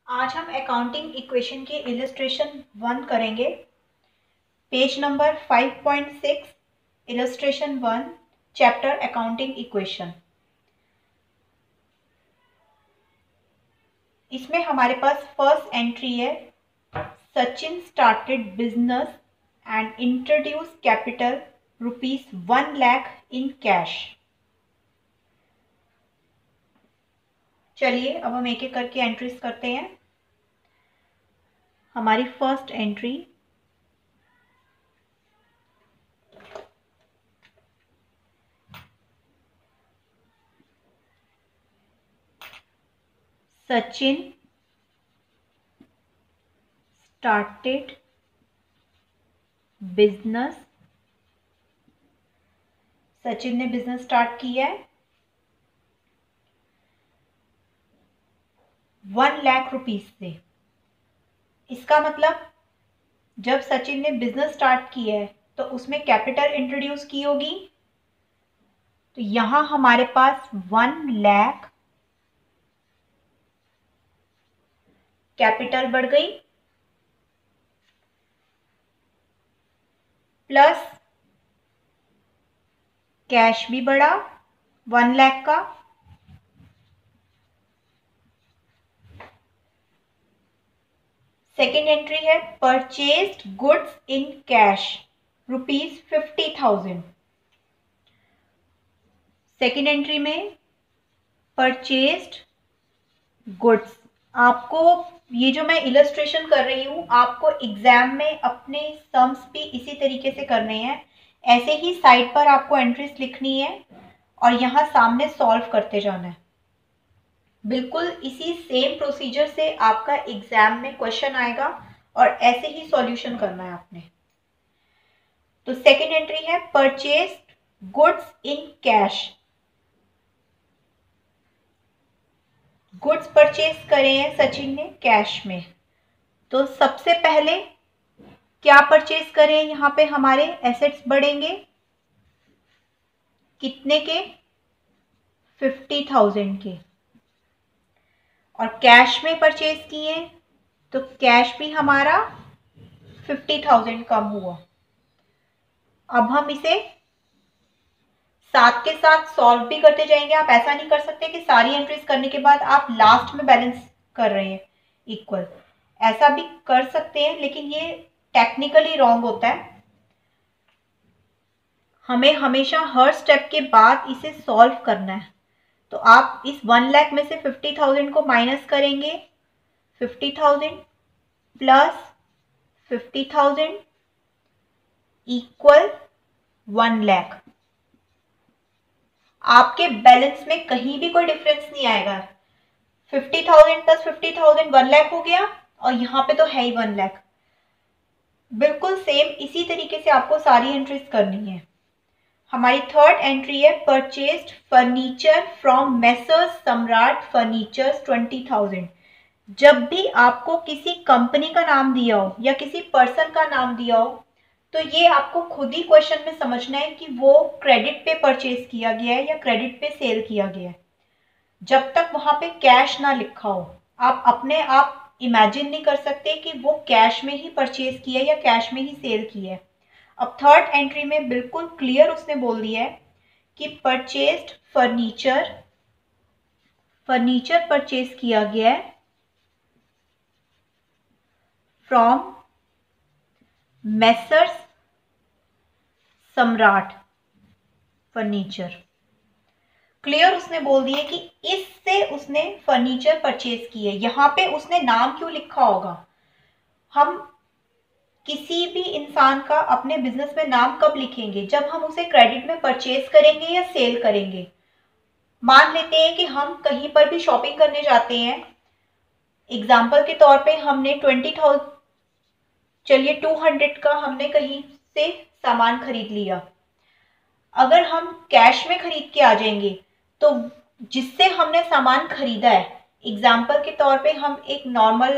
आज हम accounting equation के इलस्ट्रेशन 1 करेंगे। Page number 5.6, illustration 1, chapter accounting equation. इसमें हमारे पास फर्स्ट एंट्री है, Sachin started business and introduce capital ₹1 lakh in cash. चलिए अब हम एक एक करके एंट्रीज करते हैं। हमारी first entry, Sachin started business. Sachin ने बिजनेस स्टार्ट किया है 1 लाख रुपीज से। इसका मतलब जब सचिन ने बिजनेस स्टार्ट किया है तो उसमें कैपिटल इंट्रोड्यूस की होगी, तो यहां हमारे पास 1 लाख कैपिटल बढ़ गई, प्लस कैश भी बढ़ा 1 लाख का। सेकेंड एंट्री है purchased goods in cash ₹50,000। Second entry में परचेज्ड गुड्स। आपको ये जो मैं इलस्ट्रेशन कर रही हूँ, आपको एग्जाम में अपने सम्स भी इसी तरीके से करने हैं। ऐसे ही साइड पर आपको एंट्रीज लिखनी है और यहाँ सामने सॉल्व करते जाना है। बिल्कुल इसी सेम प्रोसीजर से आपका एग्जाम में क्वेश्चन आएगा और ऐसे ही सॉल्यूशन करना है आपने। तो सेकेंड एंट्री है purchased goods in cash. Goods purchase करे हैं सचिन ने कैश में, तो सबसे पहले क्या परचेज करें, यहाँ पे हमारे एसेट्स बढ़ेंगे कितने के, 50,000 के। और कैश में परचेज किए तो कैश भी हमारा 50,000 कम हुआ। अब हम इसे साथ के साथ सॉल्व भी करते जाएंगे। आप ऐसा नहीं कर सकते कि सारी एंट्रीज करने के बाद आप लास्ट में बैलेंस कर रहे हैं इक्वल। ऐसा भी कर सकते हैं लेकिन ये टेक्निकली रॉन्ग होता है। हमें हमेशा हर स्टेप के बाद इसे सॉल्व करना है। तो आप इस 1 लाख में से 50,000 को माइनस करेंगे, 50,000 प्लस 50,000 इक्वल 1 लाख। आपके बैलेंस में कहीं भी कोई डिफरेंस नहीं आएगा। 50,000 प्लस 50,000 1 लाख हो गया और यहाँ पे तो है ही 1 लाख। बिल्कुल सेम इसी तरीके से आपको सारी एंट्रीज करनी है। हमारी थर्ड एंट्री है purchased furniture from messrs Samrat furnitures 20,000। जब भी आपको किसी कंपनी का नाम दिया हो या किसी पर्सन का नाम दिया हो, तो ये आपको खुद ही क्वेश्चन में समझना है कि वो क्रेडिट पे परचेज किया गया है या क्रेडिट पे सेल किया गया है। जब तक वहां पे कैश ना लिखा हो, आप अपने आप इमेजिन नहीं कर सकते कि वो कैश में ही परचेज किया है या कैश में ही सेल किया है। अब थर्ड एंट्री में बिल्कुल क्लियर उसने बोल दिया है कि परचेज्ड फर्नीचर परचेज किया गया है from messrs Samrat furniture. Clear उसने बोल दिया कि इससे उसने फर्नीचर परचेज की है। यहां पे उसने नाम क्यों लिखा होगा? हम किसी भी इंसान का अपने बिजनेस में नाम कब लिखेंगे? जब हम उसे क्रेडिट में परचेज करेंगे या सेल करेंगे। मान लेते हैं कि हम कहीं पर भी शॉपिंग करने जाते हैं, एग्जाम्पल के तौर पे हमने 20,000, चलिए 200 का हमने कहीं से सामान खरीद लिया। अगर हम कैश में खरीद के आ जाएंगे तो जिससे हमने सामान खरीदा है, एग्जाम्पल के तौर पे हम एक नॉर्मल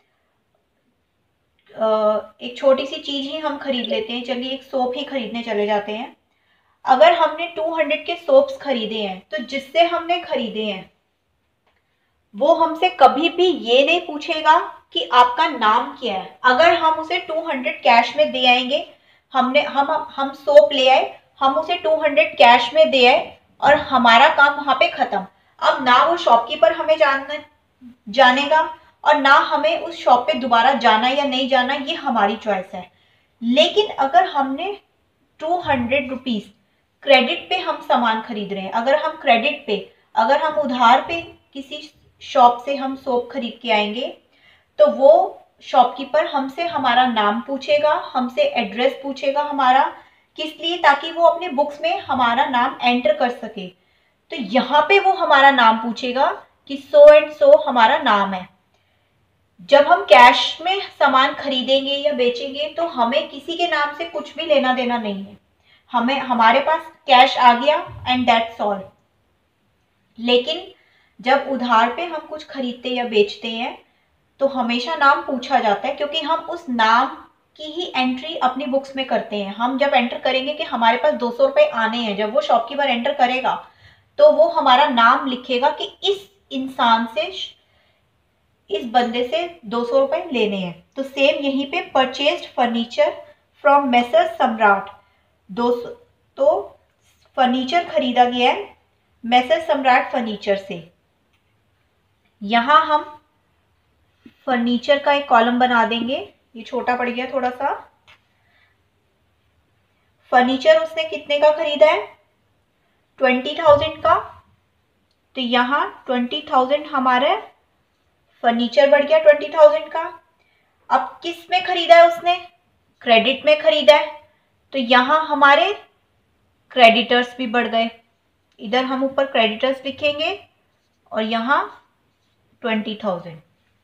एक छोटी सी चीज ही हम खरीद लेते हैं, चलिए एक सोप ही खरीदने चले जाते हैं। अगर हमने 200 के सोप्स खरीदे हैं तो जिससे हमने खरीदे हैं वो हमसे कभी भी ये नहीं पूछेगा कि आपका नाम क्या है। अगर हम उसे 200 कैश में दे आएंगे, हम सोप ले आए, हम उसे 200 कैश में दे आए और हमारा काम वहां पे खत्म। अब ना वो शॉपकीपर हमें जानेगा और ना हमें उस शॉप पे दोबारा जाना या नहीं जाना, ये हमारी चॉइस है। लेकिन अगर हमने 200 रुपीज क्रेडिट पे हम सामान खरीद रहे हैं, अगर हम उधार पे किसी शॉप से हम सोप खरीद के आएंगे, तो वो शॉपकीपर हमसे हमारा नाम पूछेगा, हमसे एड्रेस पूछेगा हमारा, किस लिए? ताकि वो अपने बुक्स में हमारा नाम एंटर कर सके। तो यहाँ पे वो हमारा नाम पूछेगा कि सो एंड सो हमारा नाम है। जब हम कैश में सामान खरीदेंगे या बेचेंगे तो हमें किसी के नाम से कुछ भी लेना देना नहीं है। हमारे पास कैश आ गया एंड दैट्स ऑल। लेकिन जब उधार पे हम कुछ खरीदते या बेचते हैं तो हमेशा नाम पूछा जाता है, क्योंकि हम उस नाम की ही एंट्री अपनी बुक्स में करते हैं। हम जब एंटर करेंगे कि हमारे पास 200 रुपए आने हैं, जब वो शॉपकीपर एंटर करेगा तो वो हमारा नाम लिखेगा कि इस इंसान से, इस बंदे से 200 रुपए लेने हैं। तो सेम यहीं पे परचेज्ड फर्नीचर फ्रॉम मेसर सम्राट, 200, तो फर्नीचर खरीदा गया है मेसर सम्राट फर्नीचर से। यहां हम फर्नीचर का एक कॉलम बना देंगे, ये छोटा पड़ गया थोड़ा सा। फर्नीचर उसने कितने का खरीदा है? 20,000 का। तो यहाँ 20,000 हमारा फर्नीचर बढ़ गया 20,000 का। अब किस में खरीदा है उसने? क्रेडिट में खरीदा है, तो यहाँ हमारे क्रेडिटर्स भी बढ़ गए। इधर हम ऊपर क्रेडिटर्स लिखेंगे और यहाँ 20,000।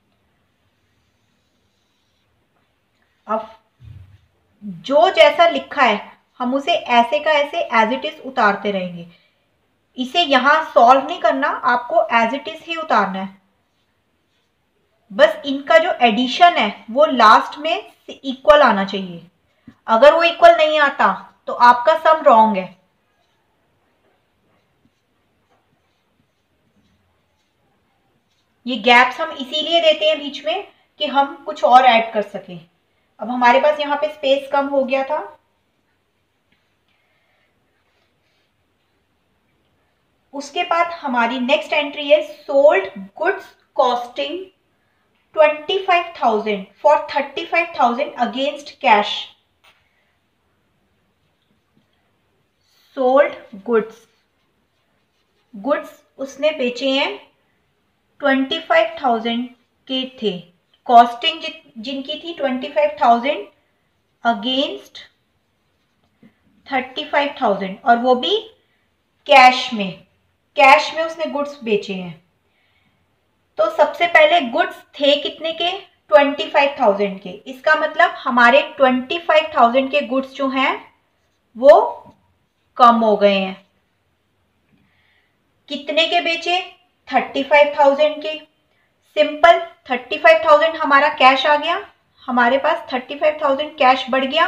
अब जो जैसा लिखा है हम उसे ऐसे का ऐसे एज इट इज उतारते रहेंगे। इसे यहां सॉल्व नहीं करना, आपको एज इट इज ही उतारना है। बस इनका जो एडिशन है वो लास्ट में इक्वल आना चाहिए। अगर वो इक्वल नहीं आता तो आपका सम रॉन्ग है। ये गैप्स हम इसीलिए देते हैं बीच में कि हम कुछ और ऐड कर सकें। अब हमारे पास यहाँ पे स्पेस कम हो गया था। उसके बाद हमारी नेक्स्ट एंट्री है sold goods costing 25,000 for 35,000 against cash. Sold goods उसने बेचे हैं 25,000 के थे। कॉस्टिंग जिनकी थी 25,000 अगेंस्ट 35,000, और वो भी कैश में उसने गुड्स बेचे हैं। तो सबसे पहले गुड्स थे कितने के? 25,000 के। इसका मतलब हमारे 25,000 के गुड्स जो हैं वो कम हो गए हैं। कितने के बेचे? 35,000 के। सिंपल, 35,000 हमारा कैश आ गया, हमारे पास 35,000 कैश बढ़ गया।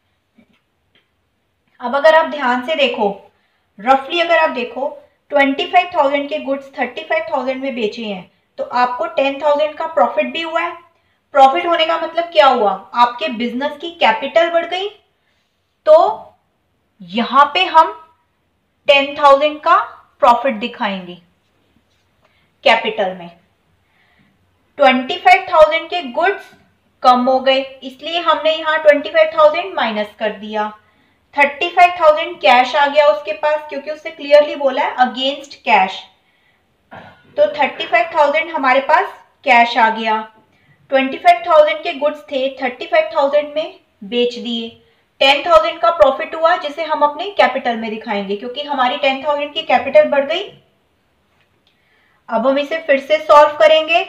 अब अगर आप ध्यान से देखो, रफली अगर आप देखो 25,000 के गुड्स 35,000 में बेचे हैं, तो आपको 10,000 का प्रॉफिट भी हुआ है। प्रॉफिट होने का मतलब क्या हुआ? आपके बिजनेस की कैपिटल बढ़ गई। तो यहां पे हम 10,000 का प्रॉफिट दिखाएंगे कैपिटल में। 25,000 के गुड्स कम हो गए, इसलिए हमने यहाँ 25,000 माइनस कर दिया। 35,000 कैश आ गया उसके पास, क्योंकि उससे क्लियरली बोला है अगेंस्ट कैश। तो 35,000 हमारे पास कैश आ गया। 25,000 के गुड्स थे, 35,000 में बेच दिए। 10,000 का प्रॉफिट हुआ, जिसे हम अपने कैपिटल में दिखाएंगे, क्योंकि हमारी 10,000 की कैपिटल बढ़ गई। अब हम इसे फिर से सॉल्व करेंगे।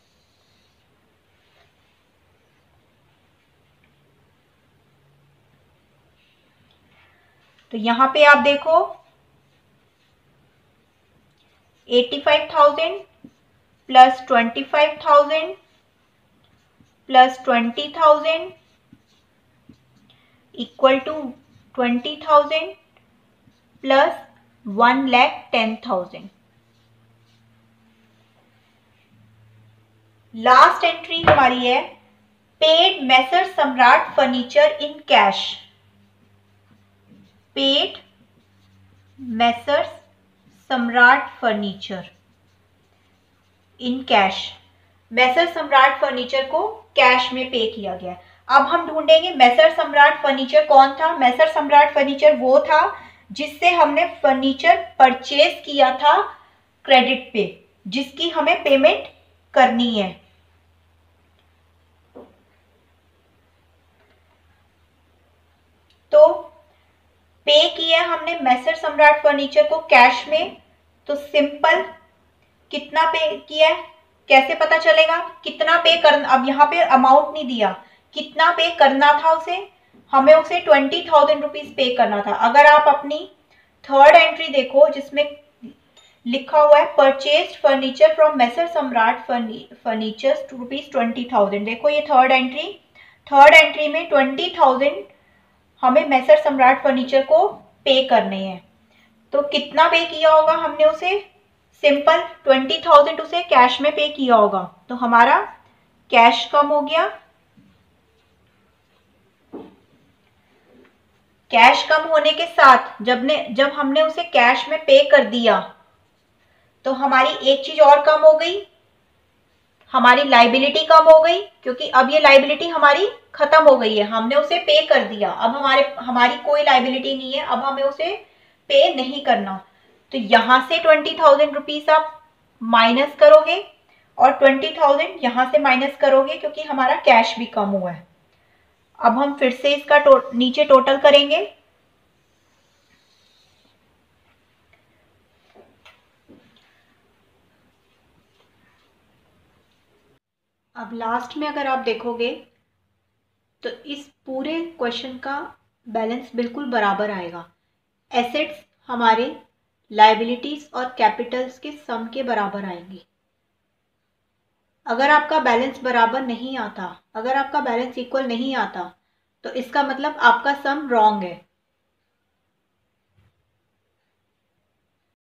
तो यहां पे आप देखो 85,000 plus 25,000 plus 20,000 equal to 20,000 plus 1,10,000। Last entry हमारी है paid messrs Samrat furniture in cash. Paid messrs Samrat furniture in cash. Masher Samrat furniture को कैश में पे किया गया। अब हम ढूंढेंगे मैसर सम्राट फर्नीचर कौन था। मैसर सम्राट फर्नीचर वो था जिससे हमने फर्नीचर परचेज किया था क्रेडिट पे, जिसकी हमें पेमेंट करनी है। तो पे किया हमने मैसर सम्राट फर्नीचर को कैश में, तो सिंपल कितना पे किया है, कैसे पता चलेगा कितना पे करना। अब यहाँ पे अमाउंट नहीं दिया, कितना पे करना था उसे, हमें उसे 20,000 रुपीज पे करना था। अगर आप अपनी थर्ड एंट्री देखो जिसमें लिखा हुआ है purchase furniture from masher Samrat furniture ₹20,000, देखो ये थर्ड एंट्री में 20,000 हमें मैसर सम्राट फर्नीचर को पे करने हैं। तो कितना पे किया होगा हमने उसे, सिंपल 20,000 उसे कैश में पे किया होगा, तो हमारा कैश कम हो गया। कैश कम होने के साथ जब हमने उसे कैश में पे कर दिया तो हमारी एक चीज और कम हो गई, हमारी लाइबिलिटी कम हो गई, क्योंकि अब ये लाइबिलिटी हमारी खत्म हो गई है, हमने उसे पे कर दिया। अब हमारी कोई लाइबिलिटी नहीं है, अब हमें उसे पे नहीं करना। तो यहां से 20,000 रुपीज आप माइनस करोगे और 20,000 यहां से माइनस करोगे, क्योंकि हमारा कैश भी कम हुआ है। अब हम फिर से इसका नीचे टोटल करेंगे। अब लास्ट में अगर आप देखोगे तो इस पूरे क्वेश्चन का बैलेंस बिल्कुल बराबर आएगा। एसेट्स हमारे लायबिलिटीज और कैपिटल्स के सम के बराबर आएंगे। अगर आपका बैलेंस बराबर नहीं आता, अगर आपका बैलेंस इक्वल नहीं आता, तो इसका मतलब आपका सम रॉन्ग है।